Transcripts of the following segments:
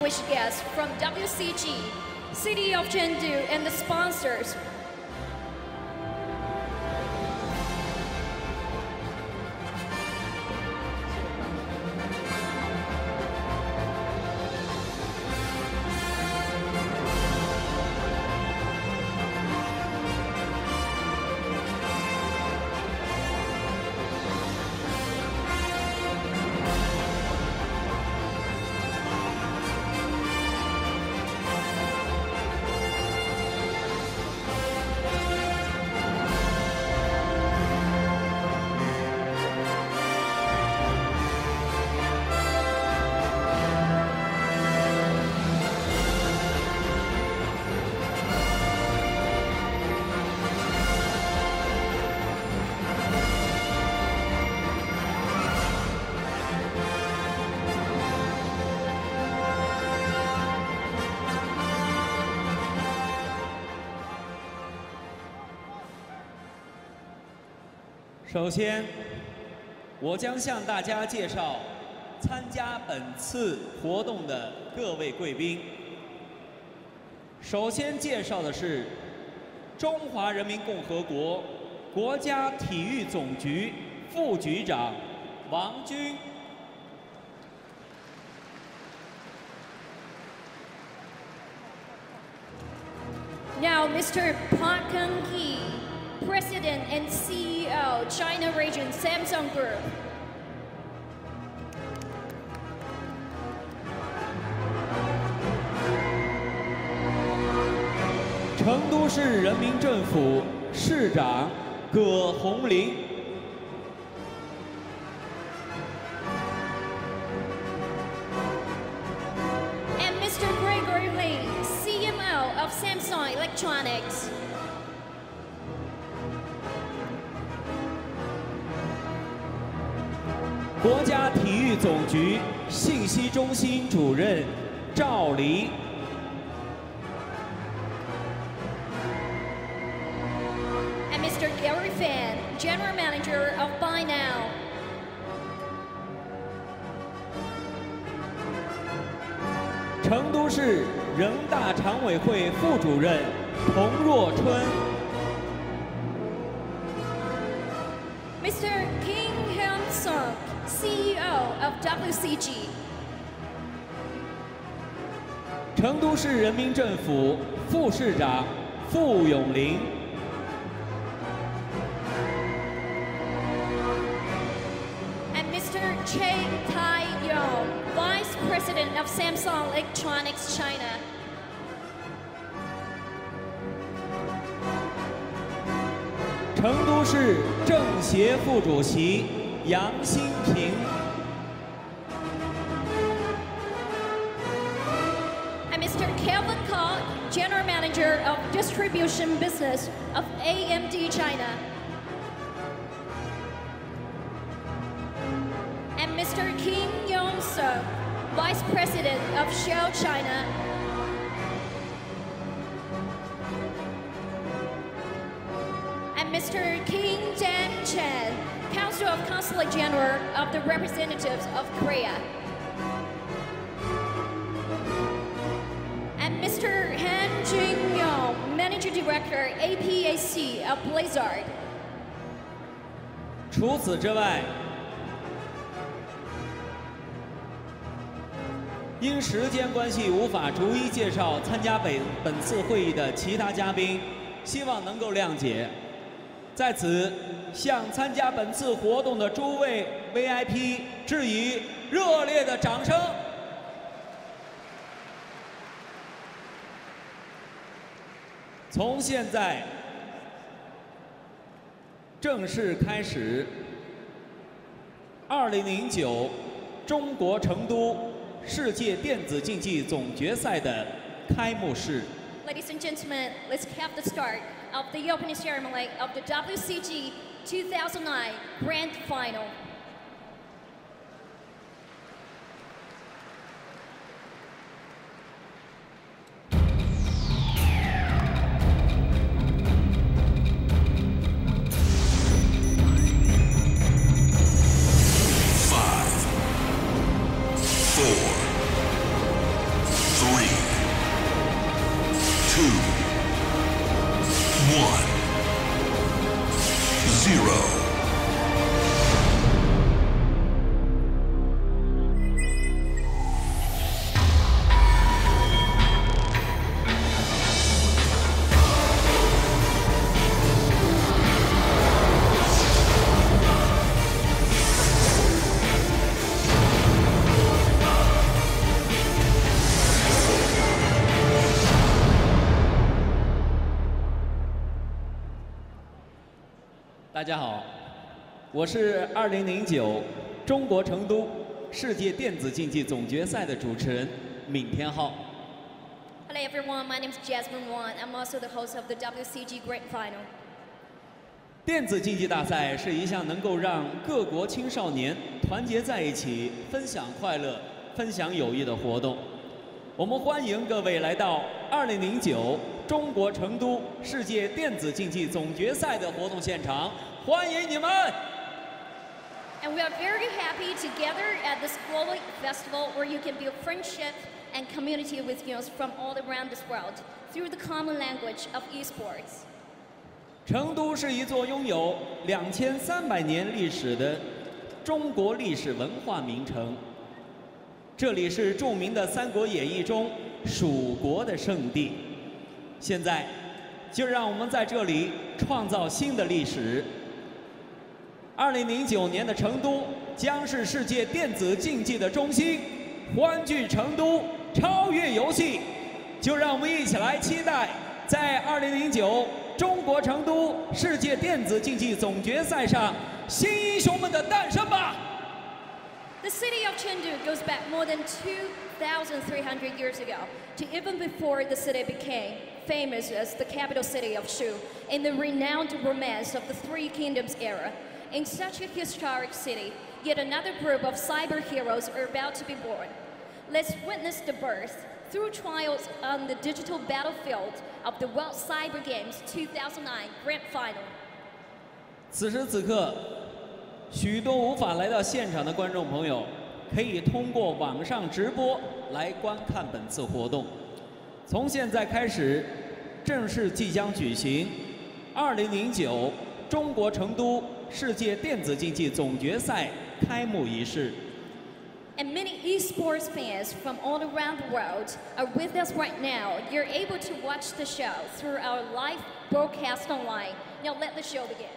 distinguished guests from WCG, City of Chengdu, and the sponsors. 首先，我将向大家介绍参加本次活动的各位贵宾。首先介绍的是中华人民共和国国家体育总局副局长王军。 Now, Mr. Park Kang-hee, President and CEO, China Region Samsung Group. 成都市人民政府市长葛洪林。 And Mr. Gregory Lee, CMO of Samsung Electronics. 国家体育总局信息中心主任赵黎。 And Mr. Gary Fan, General Manager of Buy Now. 成都市人大常委会副主任童若春。 Mr. Kim Hyun-suk, CEO of WCG. 成都市人民政府副市长傅永林。 And Mr. Choi Tae-yong, Vice President of Samsung Electronics China. 成都市政协副主席杨新平。 And Mr. Kelvin Koch, General Manager of Distribution Business of AMD China. And Mr. Kim Yong-suk, Vice President of Shell China. And Mr. Kim Jan-chan, Council of Consulate General of the Representatives of Korea. And Mr. Han Jun-yong, Manager Director, APAC of Blizzard. 除此之外，因时间关系无法逐一介绍参加本次会议的其他嘉宾，希望能够谅解。在此，向参加本次活动的诸位 VIP 致以热烈的掌声。 从现在正式开始，2009中国成都世界电子竞技总决赛的开幕式。 Ladies and gentlemen, let's have the start of the opening ceremony of the WCG 2009 Grand Final. 0. 大家好，我是2009中国成都世界电子竞技总决赛的主持人闵天浩。 Hello everyone, my name is Jasmine Wan. I'm also the host of the WCG Grand Final. 电子竞技大赛是一项能够让各国青少年团结在一起，分享快乐、分享友谊的活动。我们欢迎各位来到2009中国成都世界电子竞技总决赛的活动现场，欢迎你们！ And we are very happy to gather at this global festival where you can build friendship and community with youth from all around this world through the common language of esports. 成都是一座拥有2300年历史的中国历史文化名城，这里是著名的《三国演义》中蜀国的圣地。现在，就让我们在这里创造新的历史。2009年的成都将是世界电子竞技的中心，欢聚成都，超越游戏。就让我们一起来期待，在2009中国成都世界电子竞技总决赛上，新英雄们的诞生吧！ The city of Chengdu goes back more than 2,300 years ago, to even before the city became famous as the capital city of Shu in the renowned romance of the Three Kingdoms era. In such a historic city, yet another group of cyber heroes are about to be born. Let's witness the birth, through trials on the digital battlefield, of the World Cyber Games 2009 Grand Final. 此时此刻，许多无法来到现场的观众朋友，可以通过网上直播来观看本次活动。从现在开始，正式即将举行2009中国成都世界电子竞技总决赛开幕仪式。 And many esports fans from all around the world are with us right now. You're able to watch the show through our live broadcast online. Now let the show begin.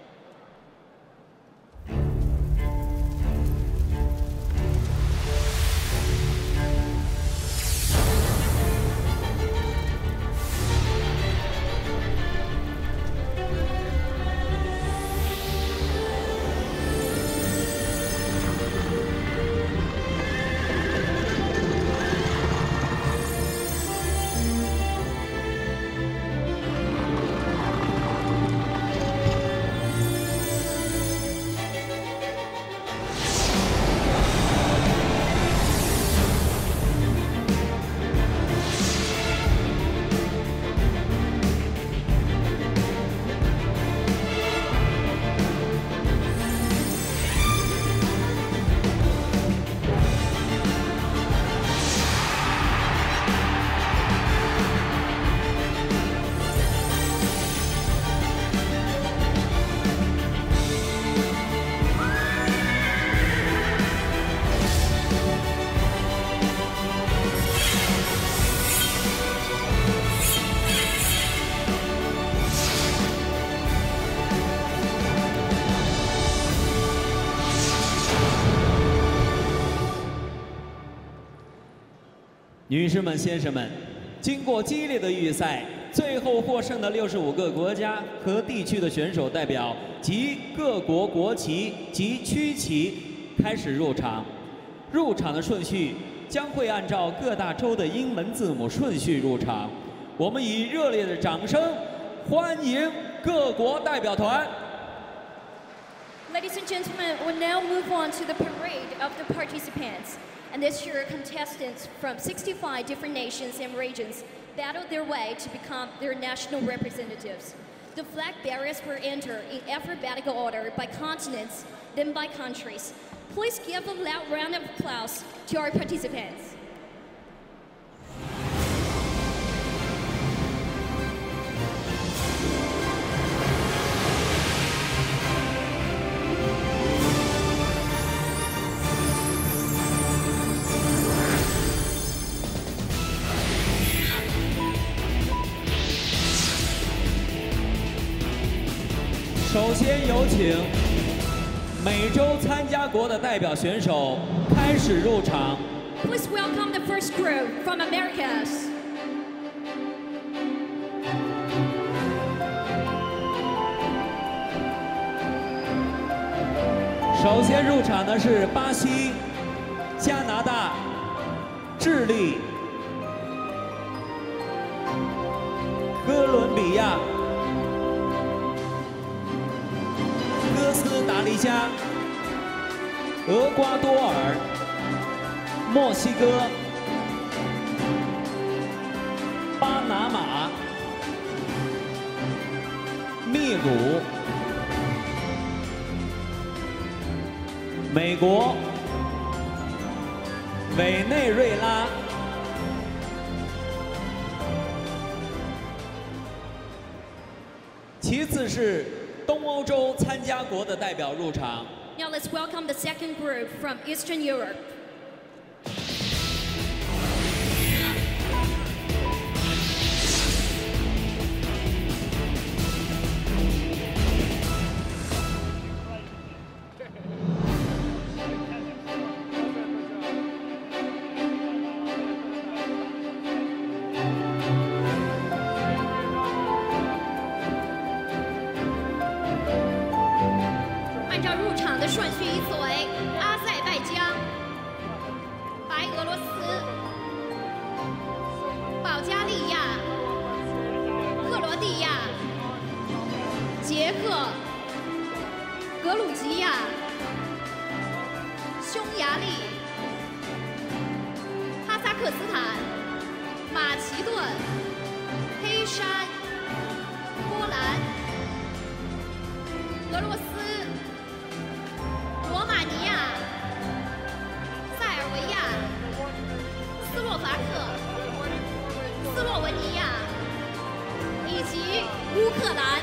“女士们、先生们，经过激烈的预赛，最后获胜的65个国家和地区的选手代表及各国国旗及区旗开始入场。入场的顺序将会按照各大洲的英文字母顺序入场。我们以热烈的掌声欢迎各国代表团。” Ladies and gentlemen, we'll now move on to the parade of the participants. And this year, contestants from 65 different nations and regions battled their way to become their national representatives. The flag bearers were entered in alphabetical order by continents, then by countries. Please give a loud round of applause to our participants. 首先有请美洲参加国的代表选手开始入场。 Please welcome the first group from Americas. 首先入场的是巴西、加拿大、智利、哥伦比亚、哥斯达黎加、厄瓜多尔、墨西哥、巴拿马、秘鲁、美国、委内瑞拉、其次是东欧洲参加国的代表入场。 Now let's welcome the second group from Eastern Europe. 按照入场的顺序依次为阿塞拜疆、白俄罗斯、保加利亚、克罗地亚、捷克、格鲁吉亚、匈牙利、哈萨克斯坦、马其顿、黑山、波兰、俄罗斯、罗马尼亚、塞尔维亚、斯洛伐克、斯洛文尼亚以及乌克兰。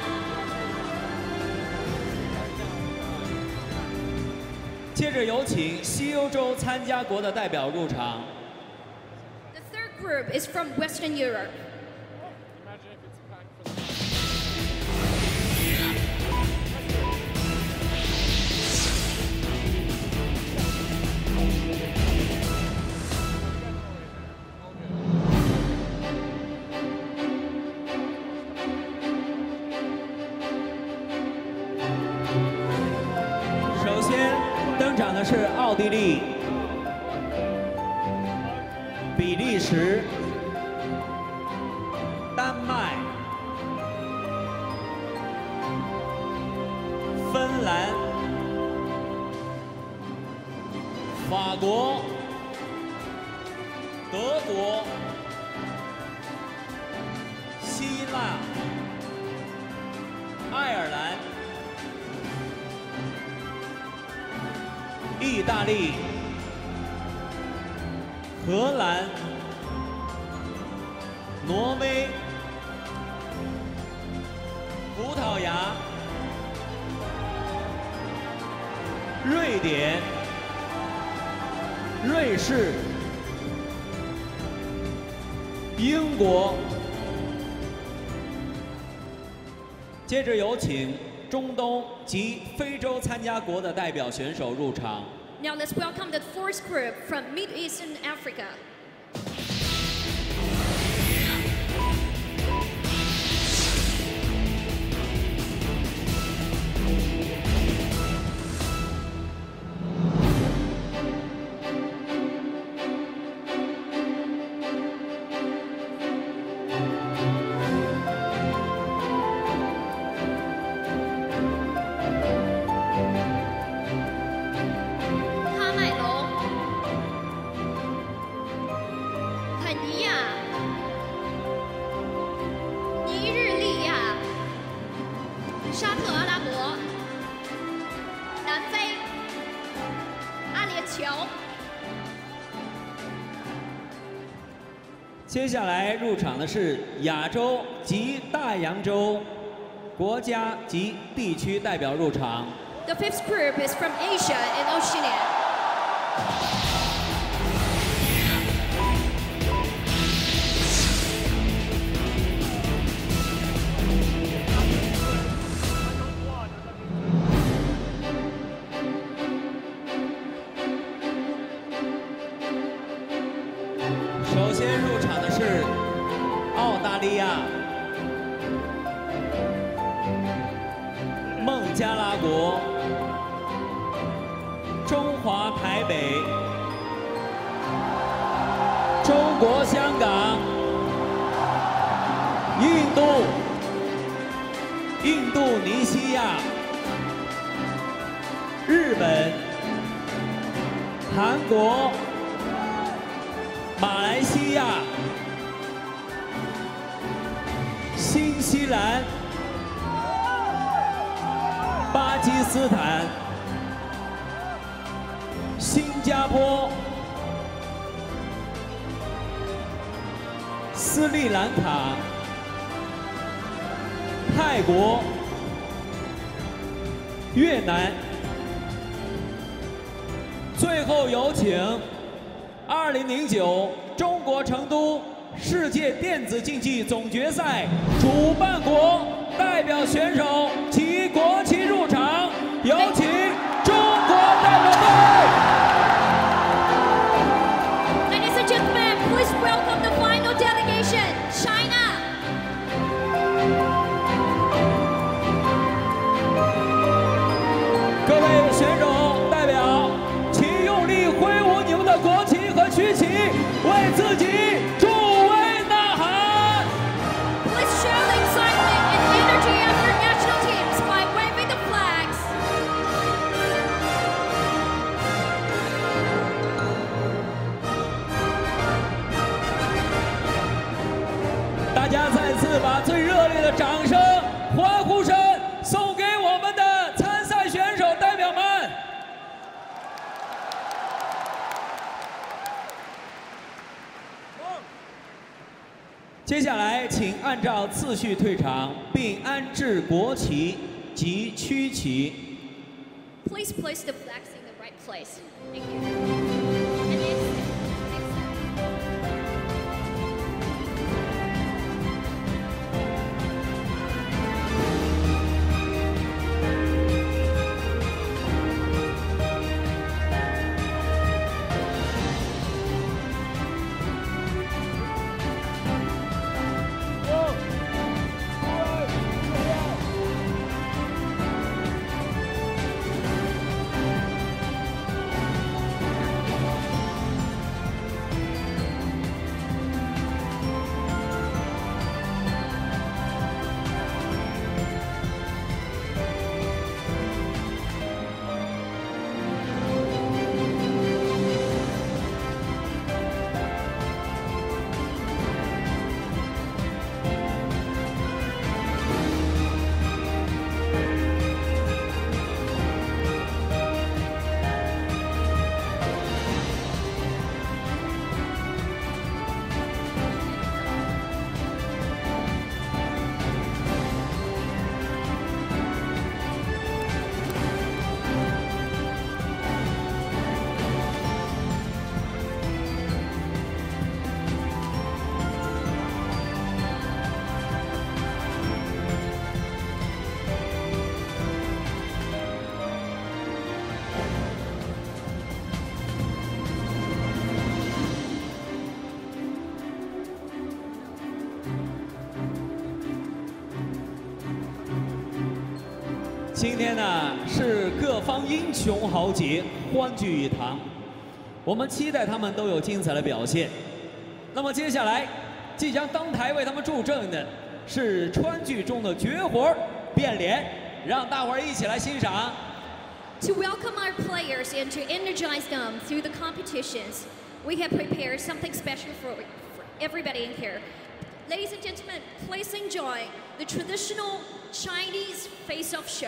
接着有请西欧洲参加国的代表入场。 The third group is from Western Europe. 首先登场的是奥地利、比利时、丹麦、芬兰、法国、德国、希腊、爱尔兰、意大利、荷兰、挪威、葡萄牙、瑞典、瑞士、英国。接着有请中东及非洲参加国的代表选手入场。 Now let's welcome the fourth group from Mid-Eastern Africa. 喀麦隆、肯尼亚、尼日利亚、沙特阿拉伯、南非、阿联酋。 接下来入场的是亚洲及大洋洲国家及地区代表入场。 The fifth group is from Asia and Oceania. 1 入场的是澳大利亚、孟加拉国、中华台北、中国香港、印度尼西亚、日本、韩国、马来西亚、新西兰、巴基斯坦、新加坡、斯里兰卡、泰国、越南。最后有请2009中国成都世界电子竞技总决赛主办国代表选手及国旗入场，有请中国代表队。 Ladies and gentlemen, please welcome the final delegation, China. 各位选手代表，请用力挥舞你们的国旗和区旗，为自己助威呐喊。 Please show the excitement and energy of your national teams by waving the flags. 大家再次把最热烈的掌声、欢呼声送给我们的参赛选手代表们。接下来，请按照次序退场，并安置国旗及区旗。 Please place the flags in the right place. Thank you. And next. 今天呢是各方英雄豪杰欢聚一堂，我们期待他们都有精彩的表现。那么接下来即将登台为他们助阵的是川剧中的绝活变脸，让大伙儿一起来欣赏。 To welcome our players and to energize them through the competitions, we have prepared something special for everybody in here. Ladies and gentlemen, please enjoy the traditional Chinese face-off show.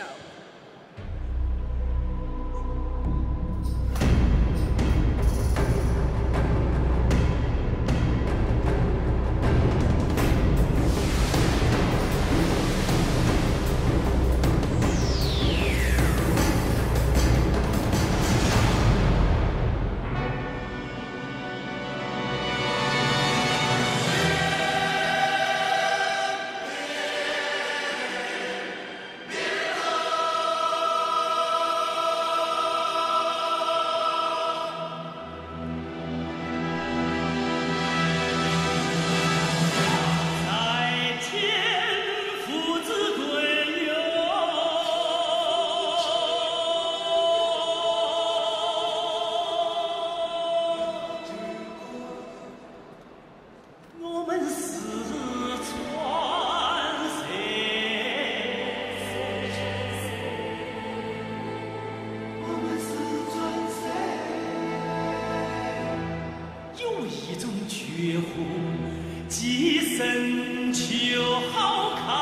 血红，几身就好看。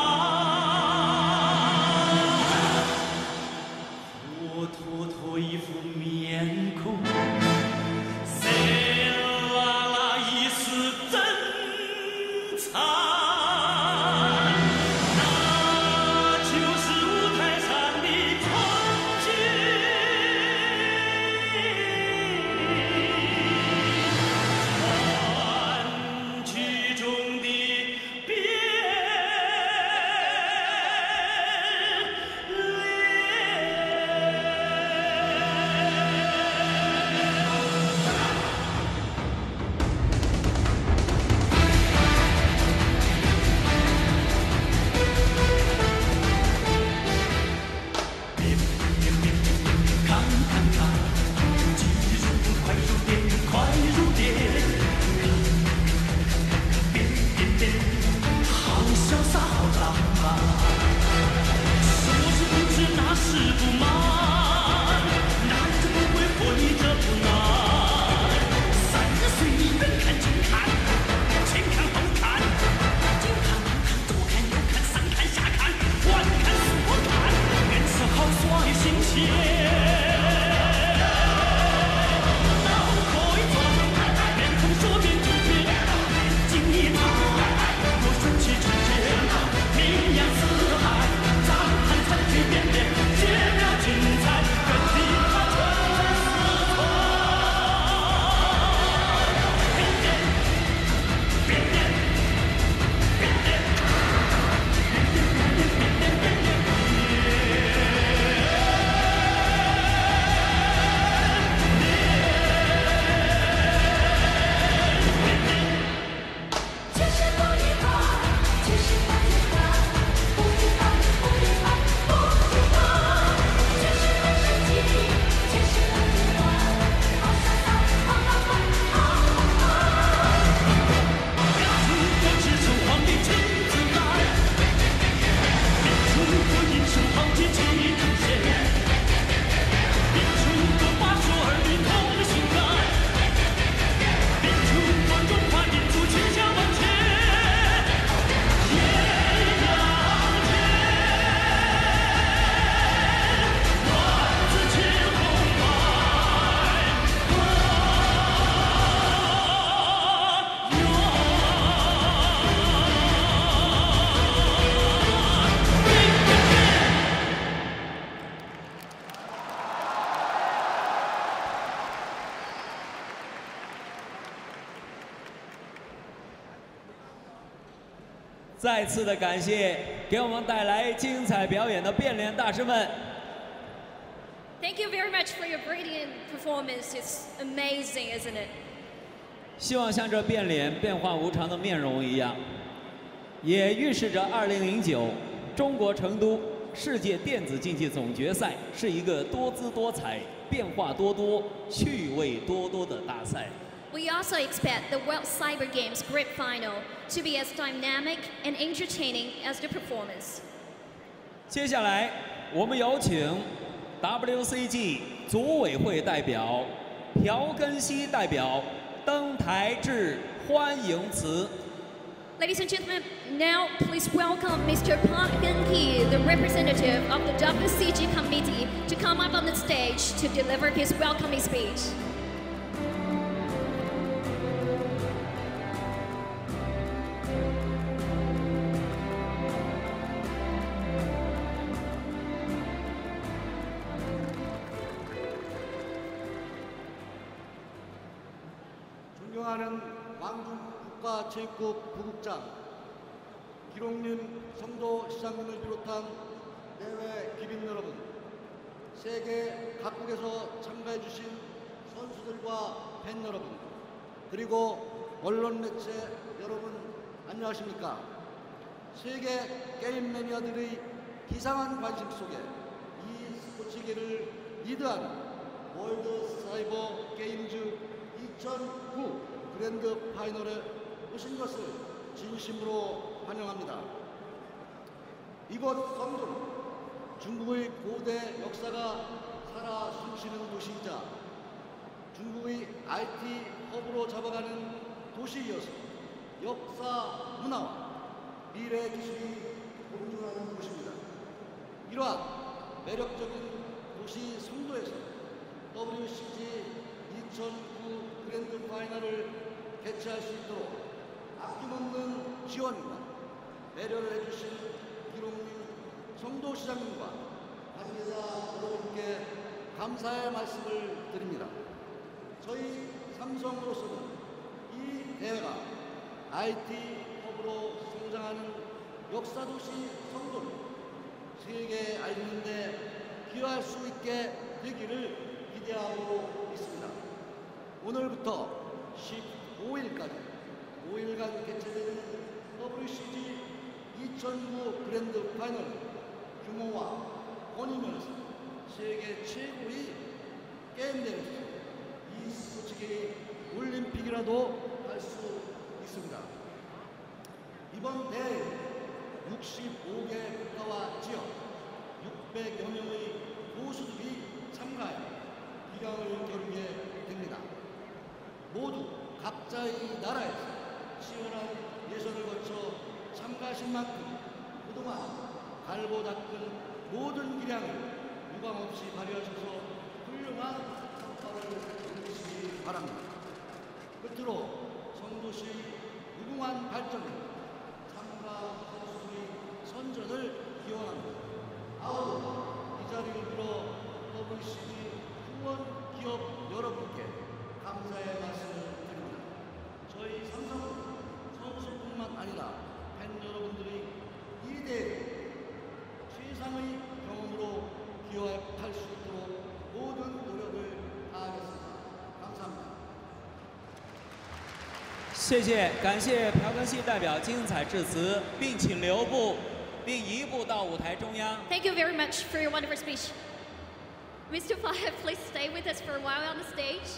活脱脱一副面孔，色拉拉一丝真惨。那就是五台山的从军，传奇中的变看看看，技术快如电，快如电。变变变，好潇洒，好浪漫。说是不知，那是不瞒，男子不会，会者不难。30岁你远看近看，前看后看，左看右看，左看右看，上看下看，环看四我看，人是好耍的新鲜。脑壳一转，面孔说变就变，眼睛一眨，若顺其成仙，名扬四海，张翰残缺变变，绝妙精彩，跟你他传在四川。变变变变变变变变变变变。 就是不愉快，就是不愉快，不愉快，不愉快，不愉快。就是很生气，就是很喜欢，好潇洒，好浪漫，好好看。 出国只求皇帝亲自来，别出国应受好几起出现，别出国把所儿女同心爱，别出国中华民族气象万千，艳阳天，万紫千红百花再次的感谢给我们带来精彩表演的变脸大师们。 Thank you very much for your brilliant performance. It's amazing, isn't it? 希望像这变脸变化无常的面容一样，也预示着2009中国成都世界电子竞技总决赛是一个多姿多彩、变化多多、趣味多多的大赛。 We also expect the World Cyber Games Grand Final to be as dynamic and entertaining as the performance. 接下来，我们有请 WCG 组委会代表朴根熙代表登台致欢迎词。 Ladies and gentlemen, now please welcome Mr. Park Geun-hee, the representative of the WCG committee, to come up on the stage to deliver his welcoming speech. 존경하는 왕중 국가체육국 부국장, 기록님 성도 시장님을 비롯한 내외 귀빈 여러분, 세계 각국에서 참가해 주신 선수들과 팬 여러분, 그리고 언론 매체 여러분 안녕하십니까? 세계 게임 매니아들의 기상한 관심 속에 이 스포츠계를 리드한 월드 사이버 게임즈 2009 그랜드 파이널에 오신 것을 진심으로 환영합니다. 이곳 성도는 중국의 고대 역사가 살아 숨쉬는 도시이자 중국의 IT 허브로 잡아가는 도시이어서 역사, 문화와 미래 기술이 공존하는 곳입니다. 이러한 매력적인 도시 송도에서 WCG 2009 그랜드 파이널을 개최할 수 있도록 아낌없는 지원과 배려를 해주신 기록민 송도시장님과 관계자 여러분께 감사의 말씀을 드립니다. 저희 삼성으로서는 이 대회가 IT 허브로 성장하는 역사도시 송도를 세계에 알리는 데 기여할 수 있게 되기를 기대하고 있습니다. 오늘부터 15일까지 5일간 개최되는 WCG 2009 그랜드 파이널 규모와 권위면에서 세계 최고의 게임 대회로서 이 스포츠계의 올림픽이라도 할 수 있습니다. 이번 대회 65개 국가와 지역 600여 명의 고수들이 참가해 기량을 겨루게 됩니다. 모두 각자의 나라에서 치열한 예선을 거쳐 참가하신 만큼 그동안 갈고 닦은 모든 기량을 유감없이 발휘하셔서 훌륭한 성과를 이루시기 바랍니다. 끝으로 성도시 무궁한 발전을 참가 선수의 선전을 기원합니다. 아울러 이 자리를 빌어 WCG 후원 기업 여러분께 감사의 말씀을 드립니다. 저희 삼성은 선수뿐만 아니라 팬 여러분들이 이 대회를 최상의 경험으로 기여할 수 있도록 모든 노력을 다하겠습니다. 감사합니다. 谢谢，感谢朴根熙代表精彩致辞，并请留步，并移步到舞台中央。 Thank you very much for your wonderful speech. Mr. Fire, please stay with us for a while on the stage.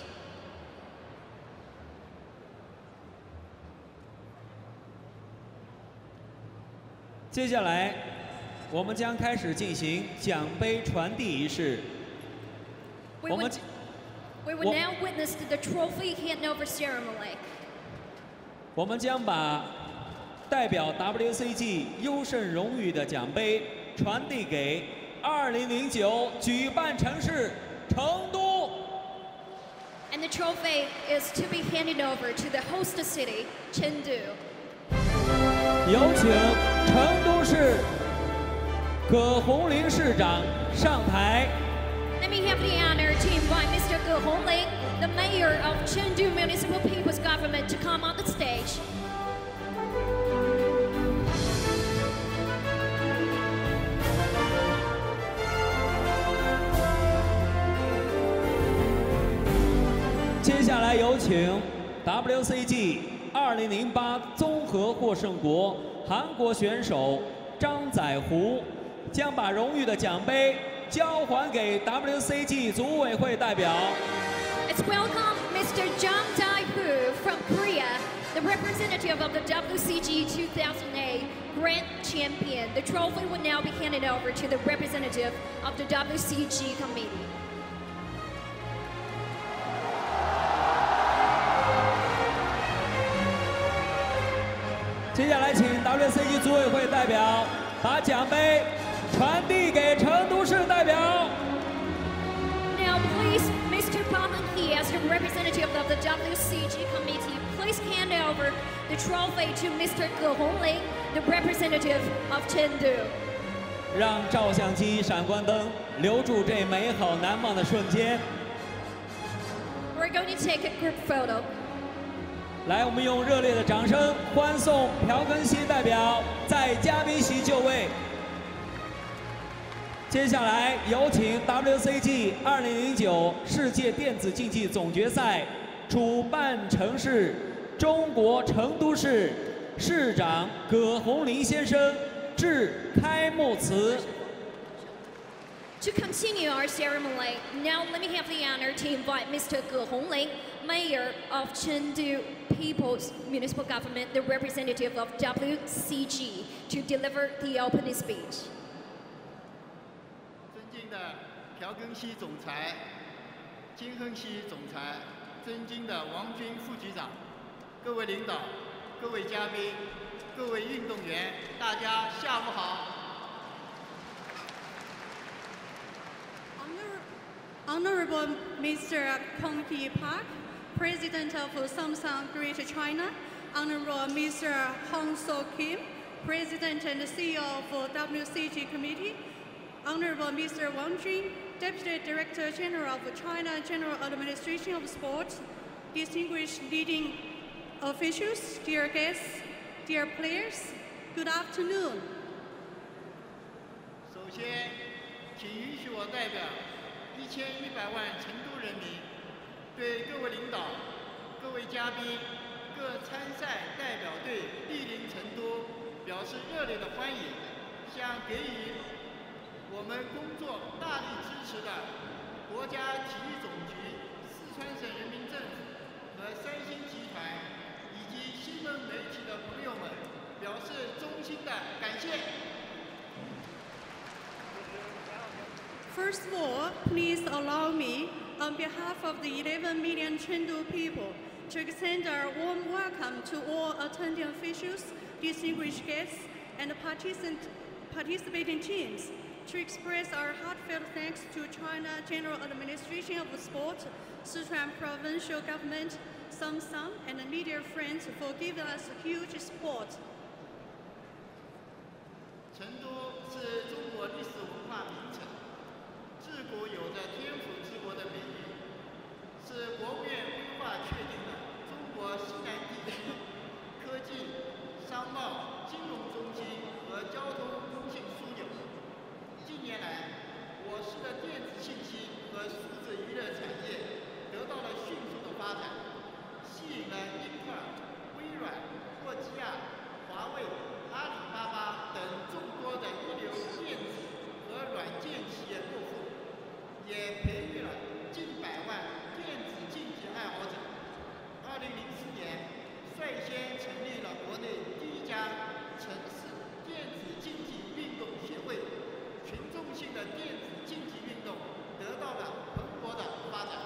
接下来，我们将开始进行奖杯传递仪式。 We 我们 would now witness the trophy handover ceremony. 我们将把代表 WCG 优胜荣誉的奖杯传递给2009举办城市成都。 And the trophy is to be handed over to the host city, Chengdu. 有请成都市葛洪林市长上台。 Let me have the honor to invite Mr. Ge Hongling, the mayor of Chengdu Municipal People's Government, to come on the stage. 接下来有请 WCG 2008综合获胜国韩国选手张载湖，将把荣誉的奖杯交还给 WCG 组委会代表。 Let's welcome Mr. Jang Dae-hoo from Korea, the representative of the WCG 2008 Grand Champion. The trophy will now be handed over to the representative of the WCG committee. 接下来，请 WCG 组委会代表把奖杯传递给成都市代表。 Now, please, Mr. Park Hee, as the representative of the WCG committee, please hand over the trophy to Mr. Ge Hongling, the representative of Chengdu. 让照相机闪光灯留住这美好难忘的瞬间。 We're going to take a group photo. 来，我们用热烈的掌声欢送朴根熙代表在嘉宾席就位。接下来有请 WCG 2009世界电子竞技总决赛主办城市中国成都市市长葛洪林先生致开幕词。 To continue our ceremony, now let me have the honor to invite Mr. Ge Hongling, Mayor of Chengdu People's Municipal Government, the representative of WCG, to deliver the opening speech. 尊敬的朴根熙总裁、金亨熙总裁、尊敬的王军副局长、 各位领导、各位嘉宾、各位运动员，大家下午好。 Honorable Mr. Kong Hee Park, President of Samsung Greater China, Honorable Mr. Hong So Kim, President and CEO of WCG Committee, Honorable Mr. Wang Jun, Deputy Director General of China General Administration of Sports, distinguished leading officials, dear guests, dear players, good afternoon. 首先，请允许我代表1100万成都人民，对各位领导、各位嘉宾、各参赛代表队莅临成都表示热烈的欢迎，向给予我们工作大力支持的国家体育总局、四川省人民政府和三星集团以及新闻媒体的朋友们表示衷心的感谢。 First of all, please allow me, on behalf of the 11 million Chengdu people, to extend our warm welcome to all attending officials, distinguished guests, and participating teams, to express our heartfelt thanks to China General Administration of Sport, Sichuan Provincial Government, Samsung, and media friends for giving us huge support. 成都是中国历史文化名城，自古有着“天府之国”的美誉，是国务院规划确定的中国西南地区科技、商贸、金融中心和交通通信枢纽。近年来，我市的电子信息和数字娱乐产业得到了迅速的发展，吸引了英特尔、微软、诺基亚、华为、阿里巴巴等众多的一流电子和软件企业过户，也培育了近百万电子竞技爱好者。2004年，率先成立了国内第一家城市电子竞技运动协会，群众性的电子竞技运动得到了蓬勃的发展。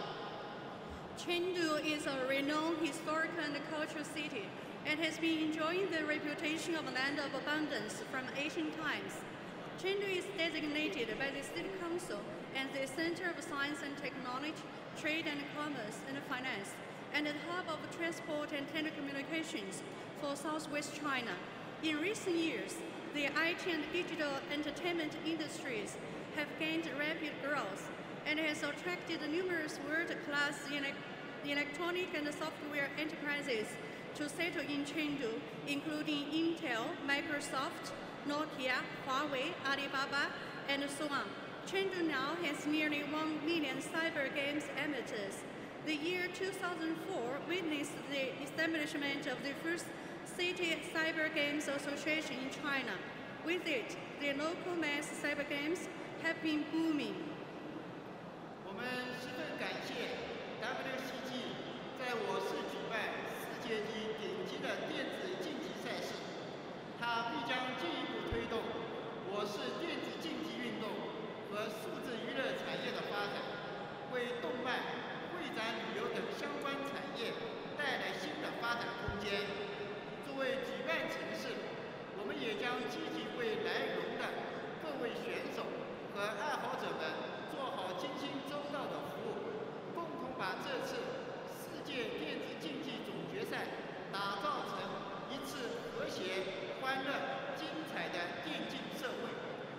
Chengdu is a renowned historical and cultural city and has been enjoying the reputation of a land of abundance from ancient times. Chengdu is designated by the City Council as the center of science and technology, trade and commerce and finance, and the hub of transport and telecommunications for southwest China. In recent years, the IT and digital entertainment industries have gained rapid growth and has attracted numerous world-class electronic and software enterprises to settle in Chengdu, including Intel, Microsoft, Nokia, Huawei, Alibaba, and so on. Chengdu now has nearly 1 million cyber games amateurs. The year 2004 witnessed the establishment of the first City Cyber Games Association in China. With it, the local mass cyber games have been booming. 我们十分感谢 WCG 在我市举办世界级顶级的电子竞技赛事，它必将进一步推动我市电子竞技运动和数字娱乐产业的发展，为动漫、会展旅游等相关产业带来新的发展空间。作为举办城市，我们也将积极为来龙的各位选手和爱好者们做好精心周到的服务，共同把这次世界电子竞技总决赛打造成一次和谐、欢乐、精彩的电竞社会。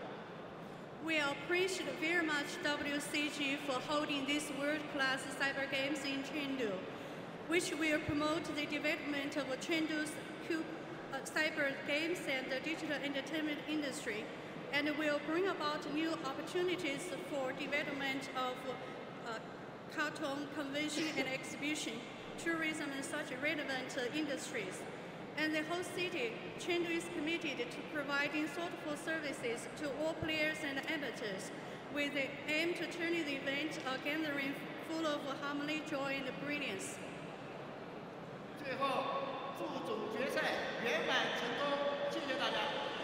We appreciate very much WCG for holding these world-class cyber games in Chengdu, which will promote the development of Chengdu's cyber games and the digital entertainment industry, and will bring about new opportunities for development of cartoon, convention and exhibition, tourism and such relevant industries. And the whole city, Chengdu is committed to providing thoughtful services to all players and amateurs, with the aim to turn the event a gathering full of harmony, joy and brilliance. 最后，祝总决赛圆满成功！谢谢大家。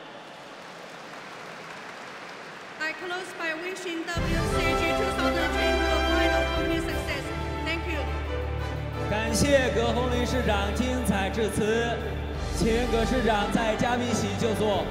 I close by wishing WCG 2022 a final complete success. Thank you. 感感谢葛洪林市长精彩致辞，请葛市长在嘉宾席就座。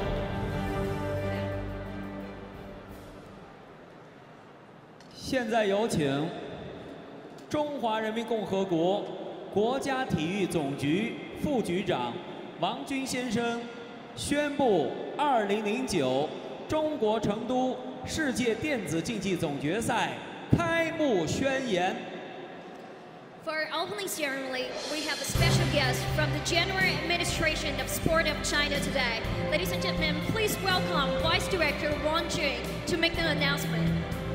现在有请中华人民共和国国家体育总局副局长王军先生宣布2009中国成都世界电子竞技总决赛开幕宣言。 For our opening ceremony, we have a special guest from the General Administration of Sport of China today. Ladies and gentlemen, please welcome Vice Director Wang Jun to make the announcement.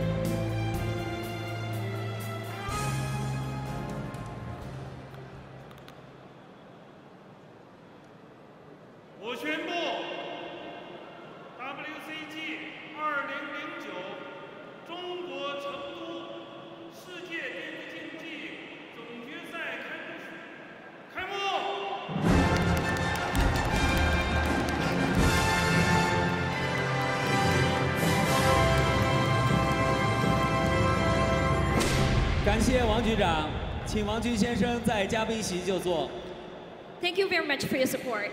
我宣布 WCG 2009中国成都世界电子竞技总决赛开幕。 感谢王局长，请王军先生在嘉宾席就座。 Thank you very much for your support.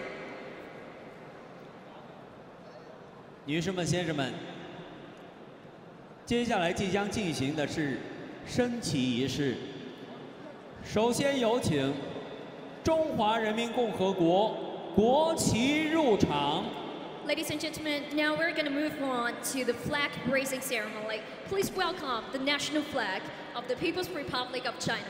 女士们、先生们，接下来即将进行的是升旗仪式。首先有请中华人民共和国国旗入场。 Ladies and gentlemen, now we're going to move on to the flag raising ceremony. Please welcome the national flag of the People's Republic of China.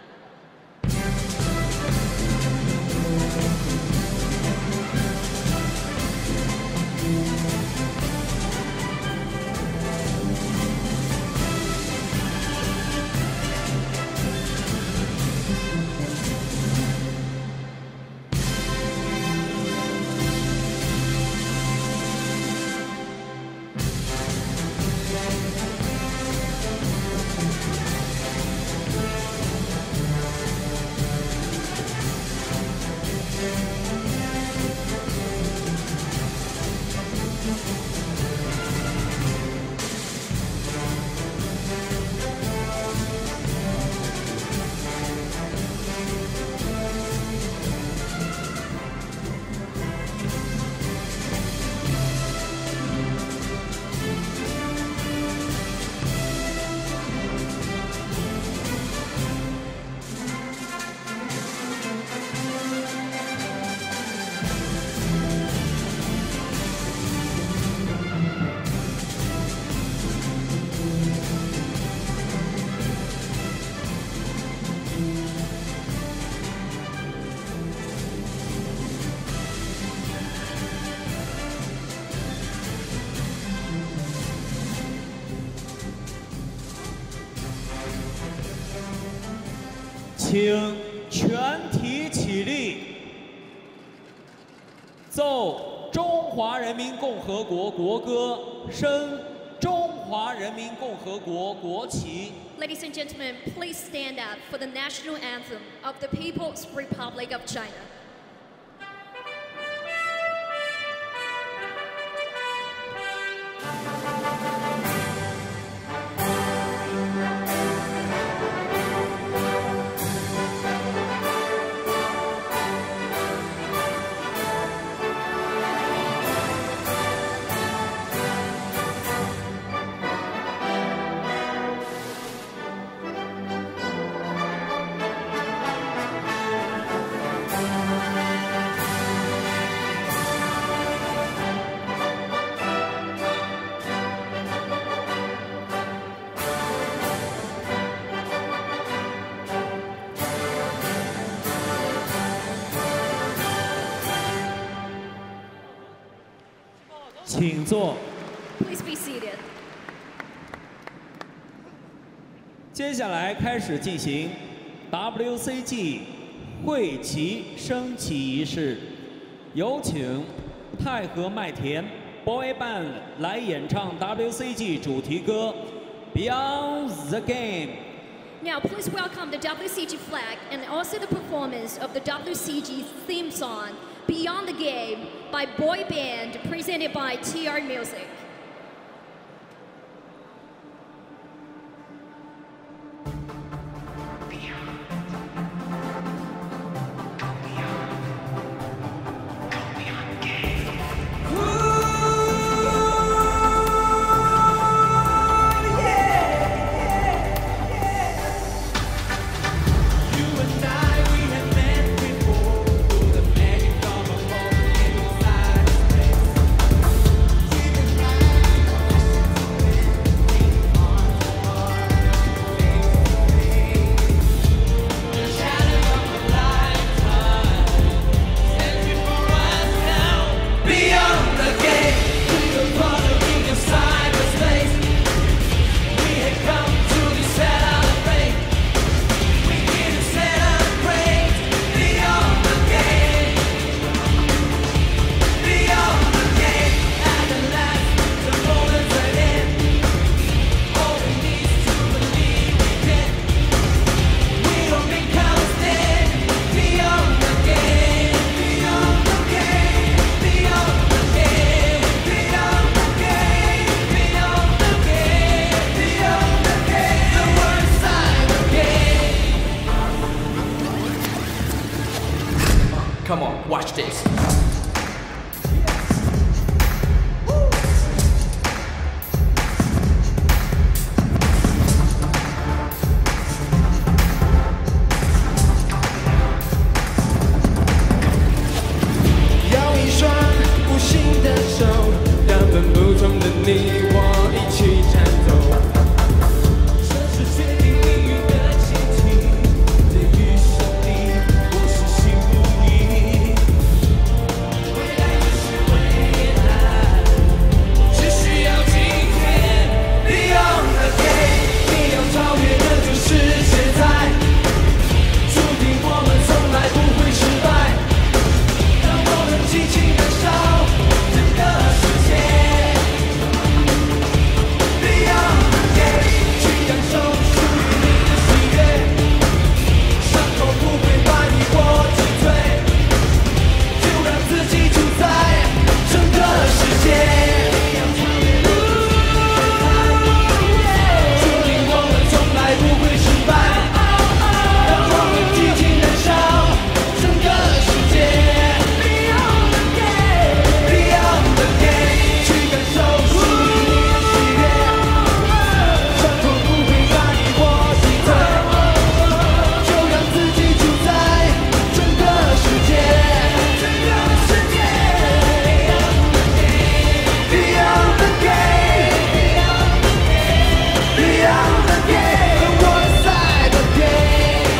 请全体起立，奏中华人民共和国国歌，升中华人民共和国国旗。 Ladies and gentlemen, please stand up for the national anthem of the People's Republic of China. 请坐。 Please be seated. 接下来开始进行 WCG 会旗升旗仪式，有请太和麦田 Boy Band 来演唱 WCG 主题歌《Beyond the Game》。 Now, please welcome the WCG flag and also the performance of the WCG theme song, Beyond the Game, by Boy Band, presented by TR Music. 你我一起战斗。这是决定命运的奇迹，对于胜利不是幸运。未来就是未来，只需要今天。Beyond the gate， 你要超越的就是现在，注定我们从来不会失败。让我们尽情燃烧整个世界。Beyond the gate， 去感受属于你的喜悦，伤口不会把你我击退，就让自己主宰整个世界。注定我们从来不会失败，让我们尽情燃烧整个世界。Beyond the gate， 去感受属于你的喜悦，伤口不会把你我击退，就让自己主宰整个世界。Beyond the gate，Beyond the gate，One side the gate。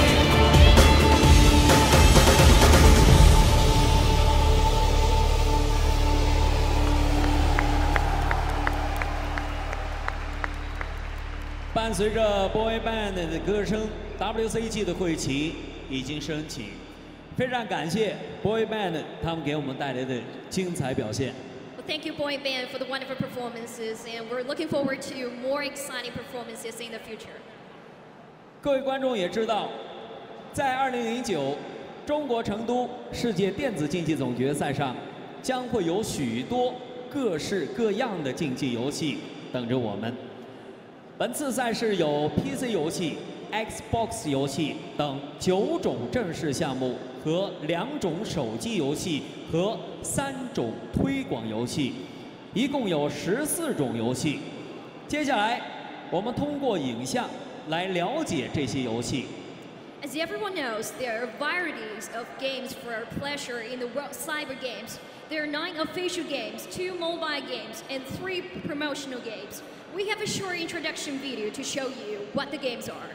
伴随着 Boy Band 的歌声 ，WCG 的会旗已经升起。非常感谢 Boy Band 他们给我们带来的精彩表现。 Well, thank you, Boy Band, for the wonderful performances, and we're looking forward to more exciting performances in the future. 各位观众也知道，在2009中国成都世界电子竞技总决赛上，将会有许多各式各样的竞技游戏等着我们。本次赛事有 PC 游戏、Xbox 游戏等9种正式项目和2种手机游戏和3种推广游戏，一共有14种游戏。接下来，我们通过影像来了解这些游戏。 As everyone knows, there are varieties of games for our pleasure in the World Cyber Games. There are 9 official games, 2 mobile games, and 3 promotional games. We have a short introduction video to show you what the games are.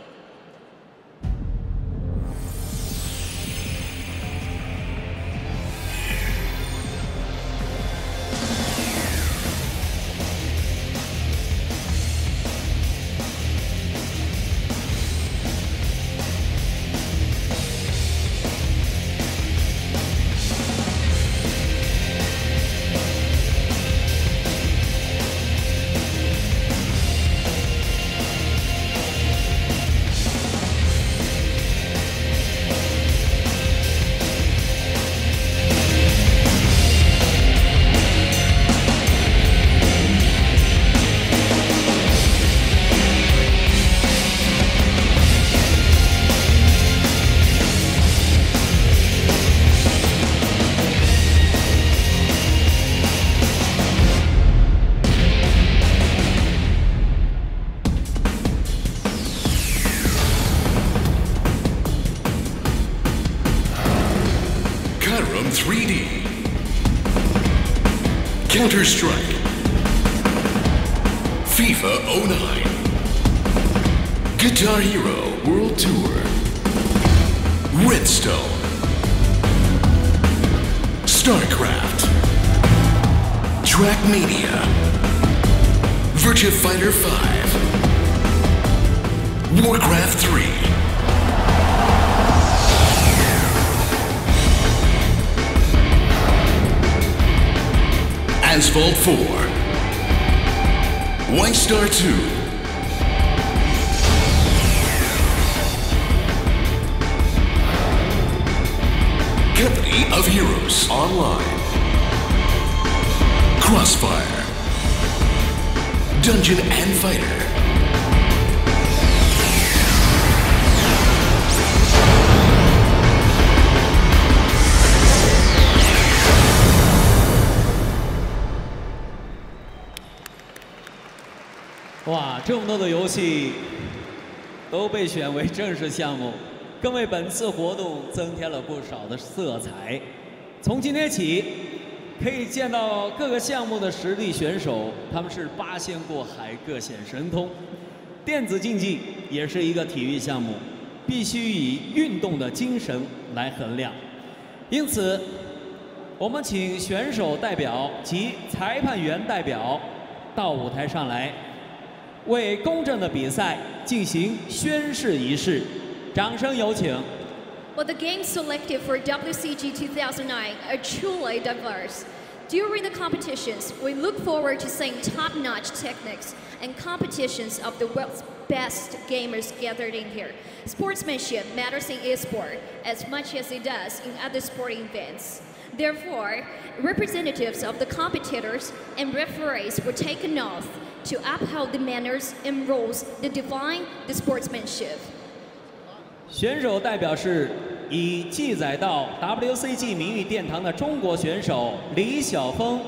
Kyrum 3D, Counter-Strike, FIFA 09, Guitar Hero World Tour, Redstone, StarCraft, Trackmania, Virtua Fighter 5, Warcraft 3, Asphalt 4, White Star 2, Company of Heroes Online, Crossfire, Dungeon and Fighter, 哇，这么多的游戏都被选为正式项目，更为本次活动增添了不少的色彩。从今天起， 可以见到各个项目的实力选手，他们是八仙过海，各显神通。电子竞技也是一个体育项目，必须以运动的精神来衡量。因此，我们请选手代表及裁判员代表到舞台上来，为公正的比赛进行宣誓仪式。掌声有请。 Well, the games selected for WCG 2009 are truly diverse. During the competitions, we look forward to seeing top-notch techniques and competitions of the world's best gamers gathered in here. Sportsmanship matters in e-sport as much as it does in other sporting events. Therefore, representatives of the competitors and referees were taken oath to uphold the manners and rules that define the sportsmanship. 选手代表是已记载到 WCG 名誉殿堂的中国选手李晓峰，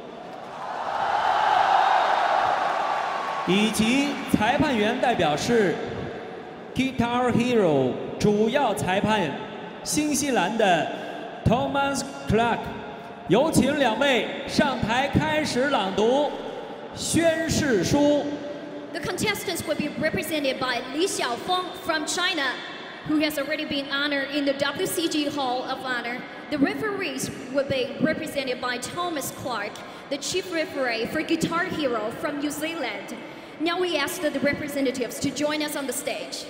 以及裁判员代表是 Guitar Hero 主要裁判新西兰的 Thomas Clark。有请两位上台开始朗读宣誓书。 The contestants will be represented by Li Xiaofeng from China, who has already been honored in the WCG Hall of Honor. The referees will be represented by Thomas Clark, the chief referee for Guitar Hero from New Zealand. Now we ask the representatives to join us on the stage.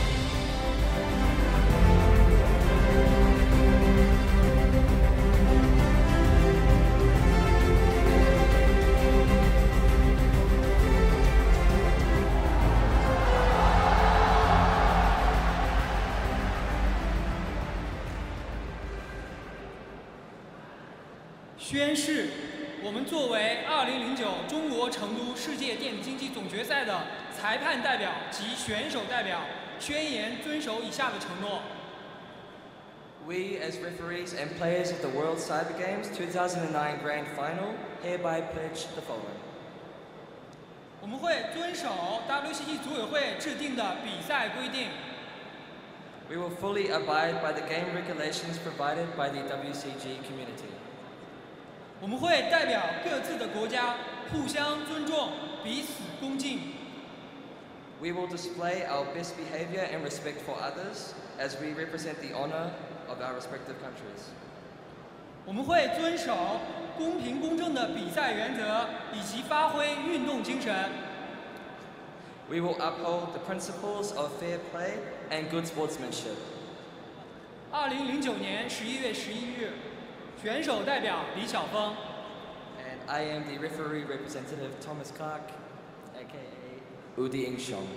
宣誓，我们作为2009中国成都世界电子竞技总决赛的裁判代表及选手代表，宣言遵守以下的承诺。 We, as referees and players of the World Cyber Games 2009 Grand Final, hereby pledge the following. 我们会遵守 WCG 组委会制定的比赛规定。 We will fully abide by the game regulations provided by the WCG community. 我们会代表各自的国家，互相尊重，彼此恭敬。 We will display our best behavior and respect for others as we represent the honor of our respective countries. 我们会遵守公平公正的比赛原则，以及发挥运动精神。 We will uphold the principles of fair play and good sportsmanship. 2009年11月11日，选手代表李晓峰。 And I am the referee representative Thomas Clark, aka Udi Ingshong.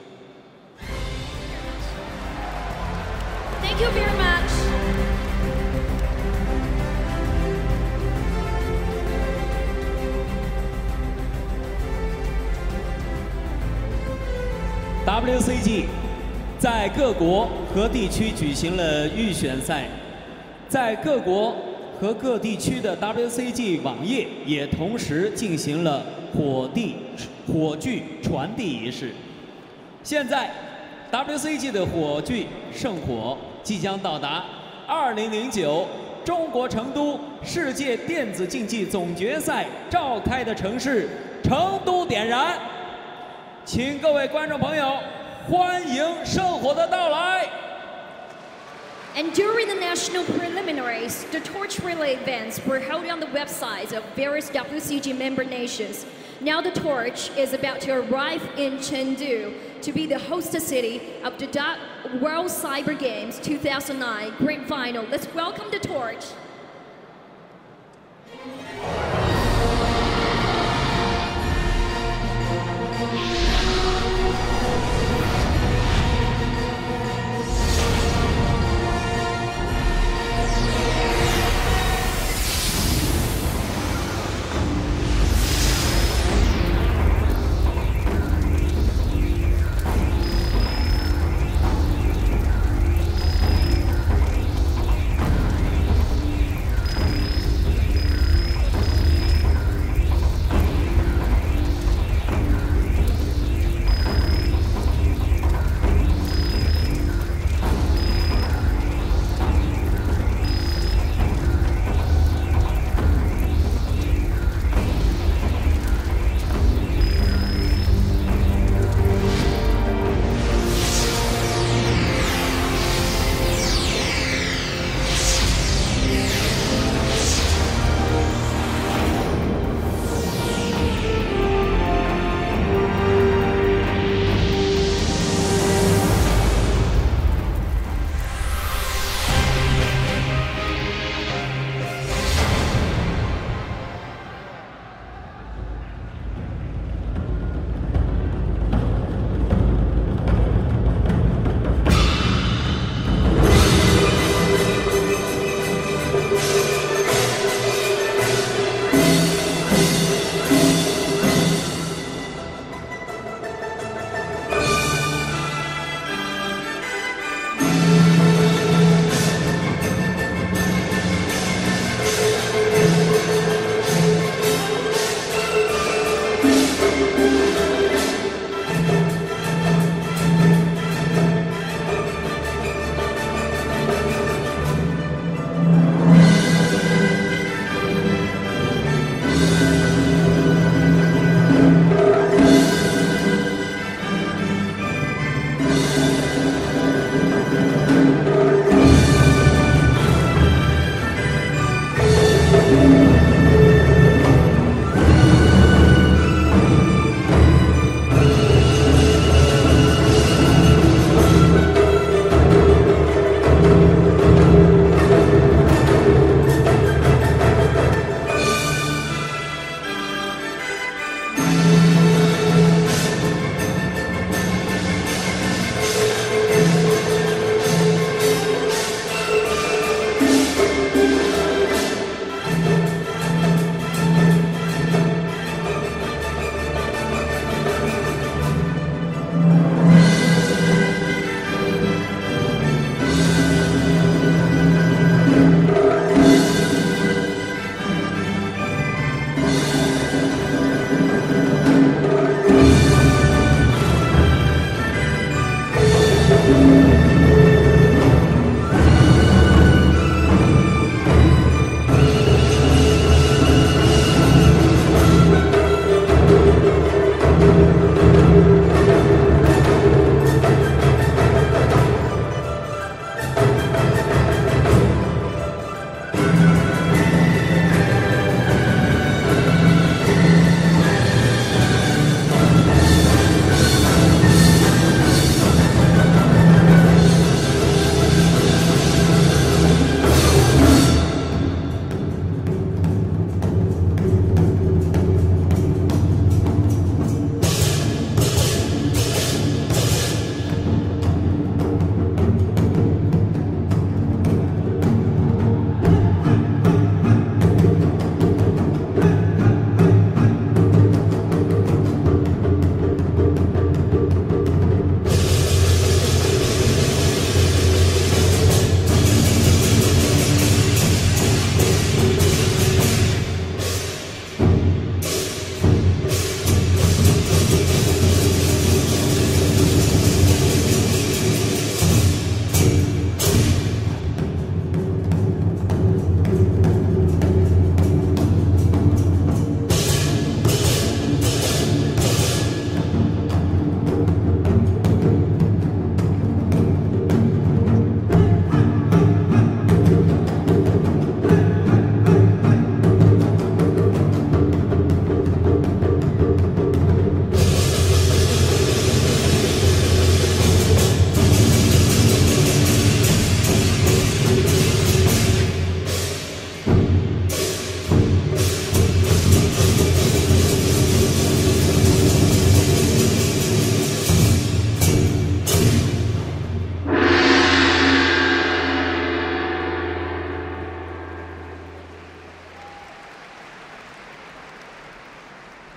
Thank you very much. WCG 在各国和地区举行了预选赛，在各国和各地区的 WCG 网页也同时进行了火炬传递仪式。现在 WCG 的火炬圣火即将到达2009中国成都世界电子竞技总决赛召开的城市成都点燃。 请各位观众朋友欢迎圣火的到来。 And during the national preliminaries, the torch relay events were held on the websites of various WCG member nations. Now the torch is about to arrive in Chengdu to be the host city of the World Cyber Games 2009 Grand Final. Let's welcome the torch.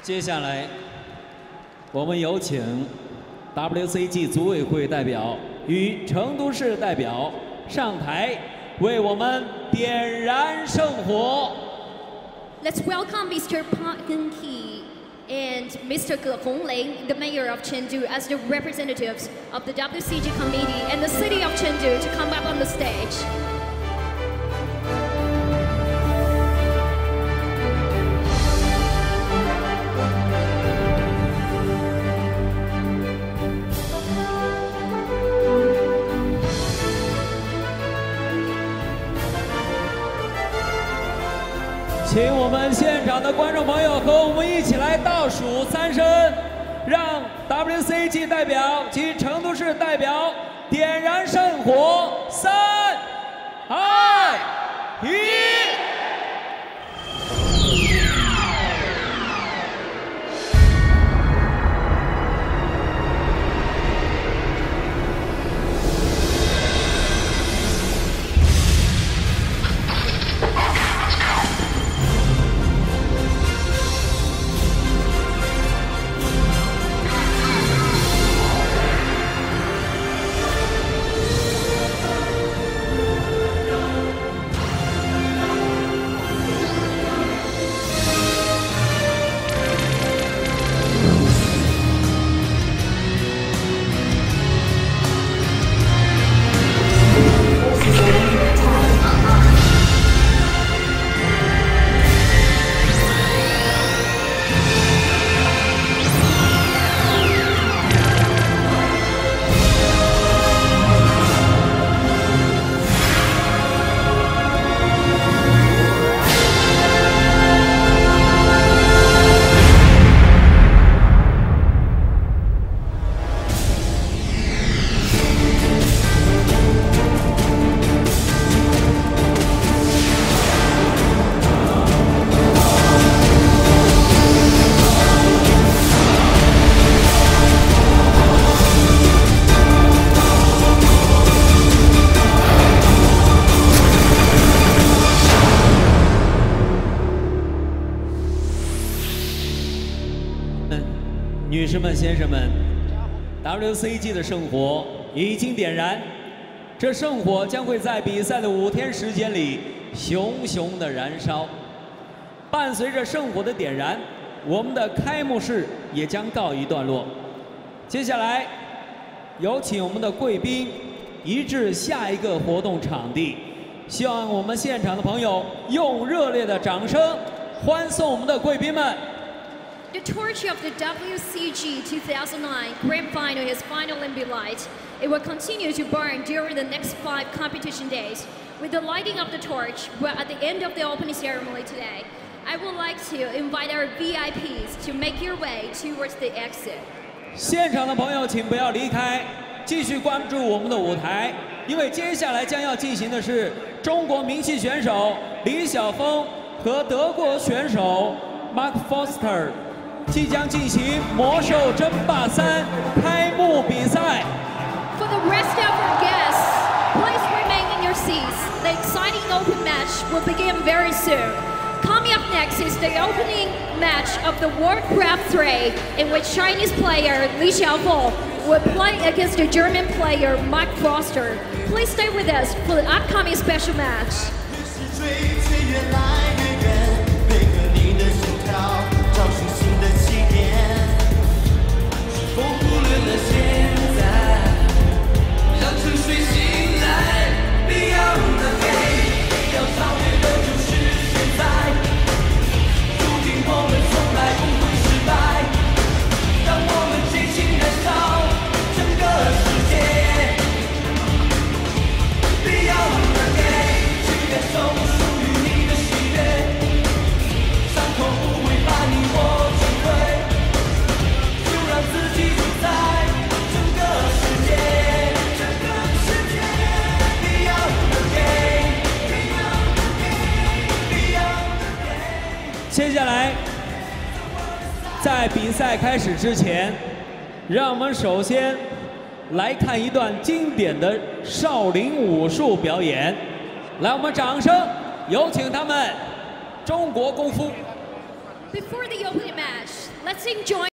接下来，我们有请 WCG 组委会代表与成都市代表上台，为我们点燃圣火。 Let's welcome Mr. Park Geun-hye and Mr. Ge Hongling, the mayor of Chengdu, as the representatives of the WCG committee and the city of Chengdu to come up on the stage. 请我们现场的观众朋友和我们一起来倒数3声，让 WCG 代表及成都市代表点燃圣火，3、2、1。 女士们、先生们 ，WCG 的圣火已经点燃，这圣火将会在比赛的5天时间里熊熊的燃烧。伴随着圣火的点燃，我们的开幕式也将告一段落。接下来，有请我们的贵宾移至下一个活动场地，希望我们现场的朋友用热烈的掌声欢送我们的贵宾们。 The torch of the WCG 2009 Grand Final has finally been lit. It will continue to burn during the next 5 competition days. With the lighting of the torch, we're at the end of the opening ceremony today. I would like to invite our VIPs to make your way towards the exit. 现场的朋友，请不要离开，继续关注我们的舞台，因为接下来将要进行的是中国名气选手李晓峰和德国选手 Mark Foster 即将进行魔兽争霸3开幕比赛。 For the rest of our guests, please remain in your seats. The exciting open match will begin very soon. Coming up next is the opening match of the Warcraft 3, in which Chinese player Li Xiaofeng will play against the German player Mark Foster. Please stay with us for the upcoming special match. 找寻新的起点，是否忽略了现在？让沉睡醒来，别样的黑，要超越的就是现在。注定我们从来不会失败，让我们尽情燃烧整个世界。别样的黑，去感受属于你的喜悦。 伤口不会把你我击溃，就让自己主宰整个世界，整个世界。Beyond the gate, beyond the gate, beyond the gate。 接下来，在比赛开始之前，让我们首先来看一段经典的少林武术表演。来，我们掌声有请他们，中国功夫。 Before the opening match, let's enjoy